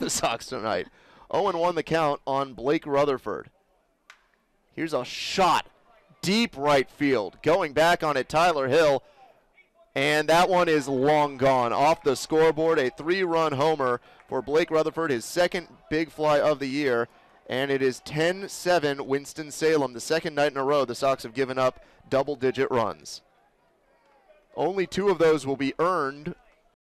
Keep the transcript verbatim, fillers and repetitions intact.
the Sox tonight. oh and one the count on Blake Rutherford. Here's a shot. Deep right field. Going back on it, Tyler Hill. And that one is long gone. Off the scoreboard, a three-run homer for Blake Rutherford, his second big fly of the year. And it is ten seven Winston-Salem. The second night in a row the Sox have given up double-digit runs. Only two of those will be earned